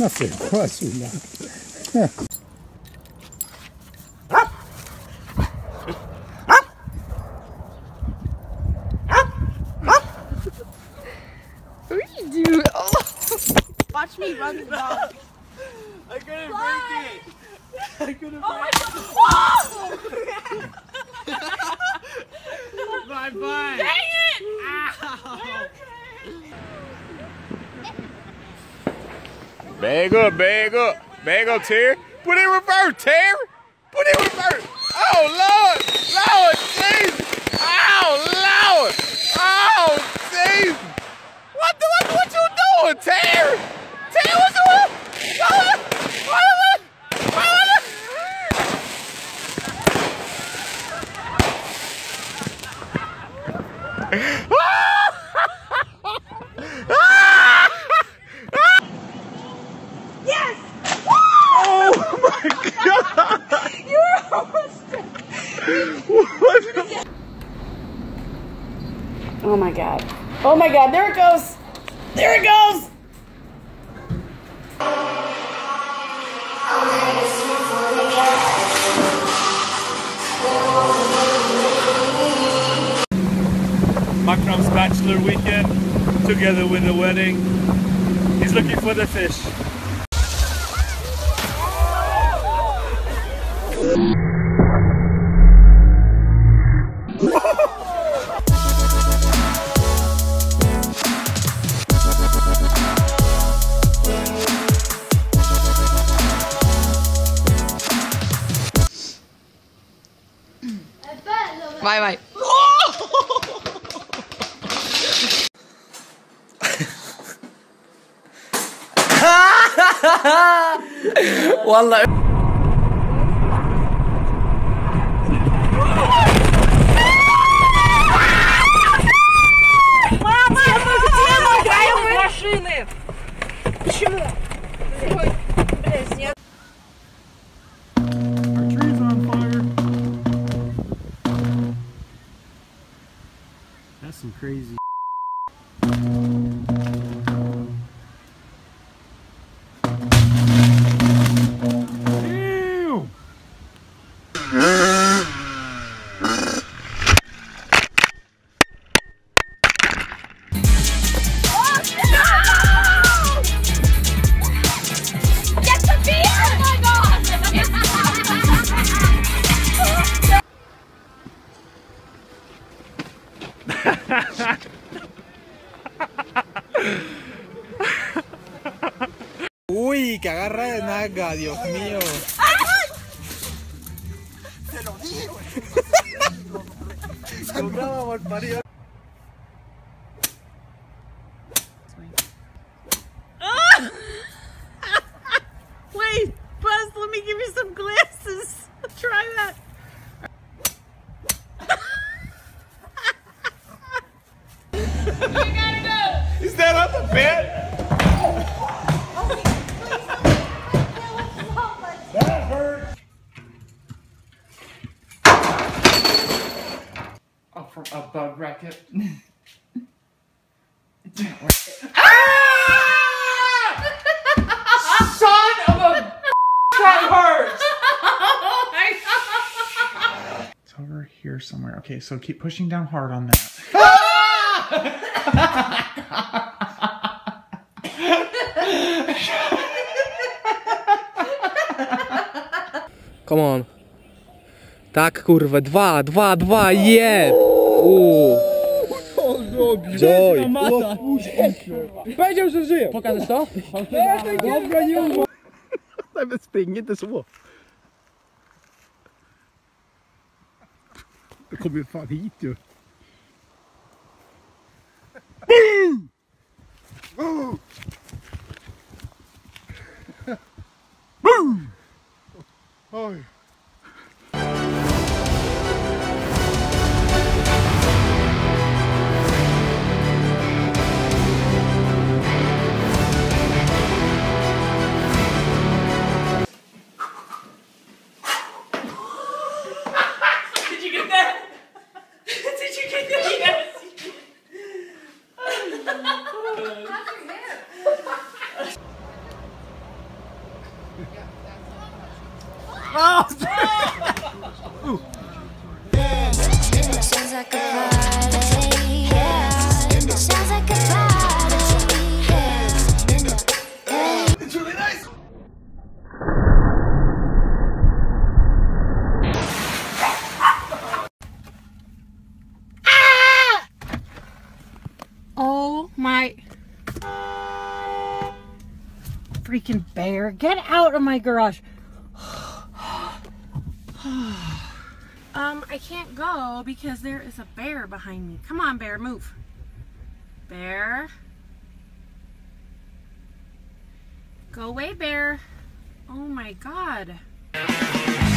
Non, c'est quoi celui-là? What do you do? Oh. Watch me run the dog. I couldn't break it. I couldn't break it. Bye bye. Dang it! Ow. Bag up, bag up. Bag up, Terry. Put in reverse, Terry. Put in reverse. Oh, Lord. Lord, Jesus. Oh, Lord. Oh, Jesus. What you doing, Terry? Terry, what you doing? Yes! Oh my God! You were almost dead. Oh my God. Oh my God, there it goes. There it goes. Makram's bachelor weekend, together with the wedding. He's looking for the fish. Vai, vai. والله Машины! Почему? Блядь, Our tree's on fire. That's some crazy. Ew. Uy, que agarra de naga, Dios mío. Te lo digo. Compraba mal parido. Wait, Buzz, let me give you some glasses. Try that. Is that on the bed? That hurt. Oh, from a bug racket. Son of a that hurts. Oh my God. It's over here somewhere. Okay, so keep pushing down hard on that. Come on. Tak, kurwa, dwa, jest! Joy! Powiedział, że żyje! Pokażesz to? Dobra, nie umiem! Nej, spring inte så. Det kommer ju fan hit ju. Boom! Boom! Oj. Did you get that? Did Sounds like a party, yeah. Sounds like a party, yeah. It's really nice. Oh my freaking bear, get out of my garage. I can't go because there is a bear behind me. Come on, bear, move. Bear. Go away, bear. Oh my God.